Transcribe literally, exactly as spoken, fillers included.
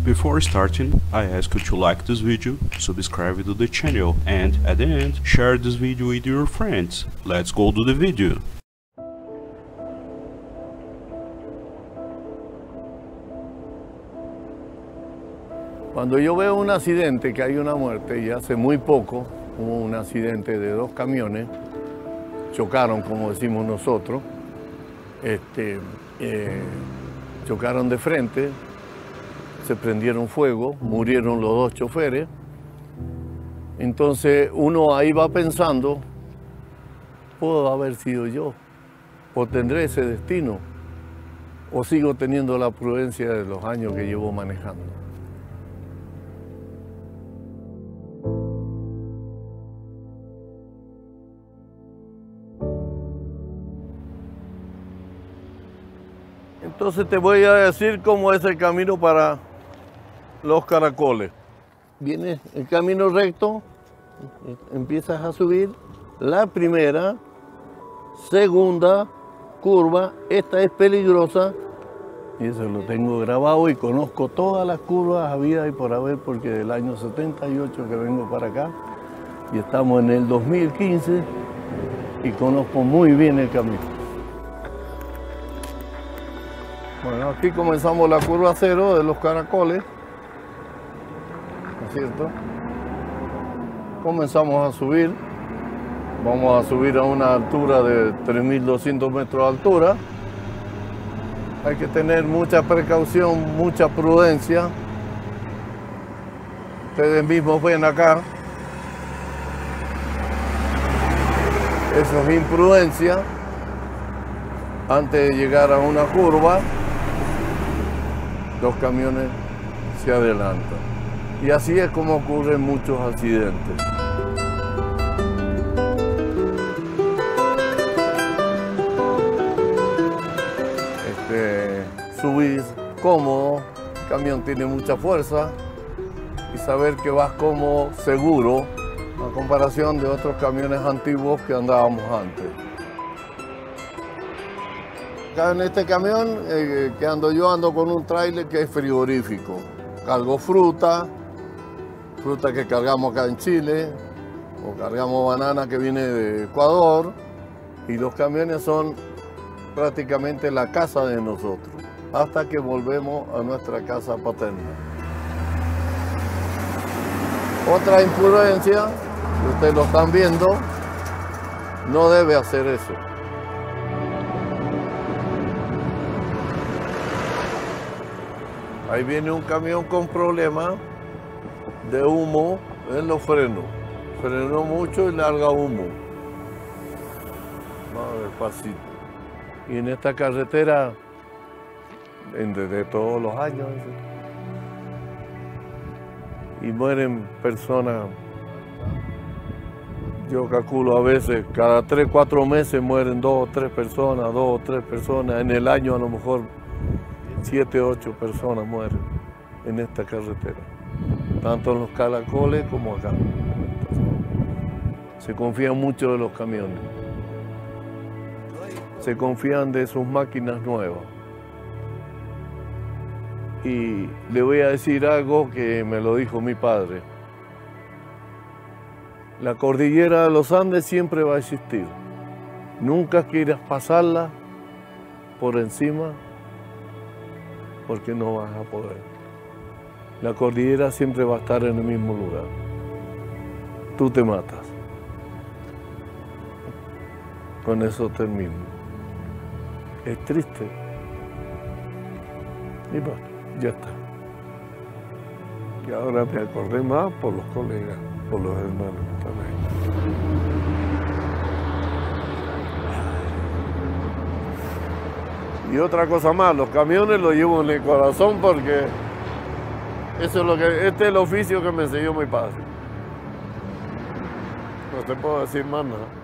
Before starting, I ask you to like this video, subscribe to the channel, and at the end, share this video with your friends. Let's go to the video. Cuando yo veo un accidente, que hay una muerte, y hace muy poco hubo un accidente de dos camiones, chocaron, como decimos nosotros, este, eh, chocaron de frente, se prendieron fuego, murieron los dos choferes. Entonces uno ahí va pensando, puedo haber sido yo, o tendré ese destino, o sigo teniendo la prudencia de los años que llevo manejando. Entonces te voy a decir cómo es el camino para Los Caracoles. Vienes el camino recto, empiezas a subir la primera, segunda curva. Esta es peligrosa y eso lo tengo grabado y conozco todas las curvas habidas y por haber, porque del año setenta y ocho que vengo para acá y estamos en el dos mil quince y conozco muy bien el camino. Bueno, aquí comenzamos la curva cero de Los Caracoles, ¿no es cierto? Comenzamos a subir, vamos a subir a una altura de tres mil doscientos metros de altura. Hay que tener mucha precaución, mucha prudencia. Ustedes mismos ven acá, eso es imprudencia. Antes de llegar a una curva, los camiones se adelantan. Y así es como ocurren muchos accidentes. Este, subir cómodo, el camión tiene mucha fuerza y saber que vas cómodo, seguro, a comparación de otros camiones antiguos que andábamos antes. Acá en este camión eh, que ando yo, ando con un tráiler que es frigorífico. Cargo fruta, fruta que cargamos acá en Chile, o cargamos banana que viene de Ecuador, y los camiones son prácticamente la casa de nosotros, hasta que volvemos a nuestra casa paterna. Otra imprudencia, que ustedes lo están viendo, no debe hacer eso. Ahí viene un camión con problemas de humo en los frenos. Frenó mucho y larga humo. Vamos despacito. Y en esta carretera, desde todos los años, y mueren personas, yo calculo a veces, cada tres, cuatro meses mueren dos o tres personas, dos o tres personas. En el año a lo mejor siete, ocho personas mueren en esta carretera, tanto en Los Caracoles como acá. Se confían mucho de los camiones, se confían de sus máquinas nuevas. Y le voy a decir algo que me lo dijo mi padre. La cordillera de los Andes siempre va a existir. Nunca quieras pasarla por encima, porque no vas a poder. La cordillera siempre va a estar en el mismo lugar. Tú te matas. Con eso termino. Es triste. Y bueno, ya está. Y ahora me acordé más por los colegas, por los hermanos también. Y otra cosa más, los camiones los llevo en el corazón porque eso es lo que, este es el oficio que me enseñó mi padre. No te puedo decir más nada.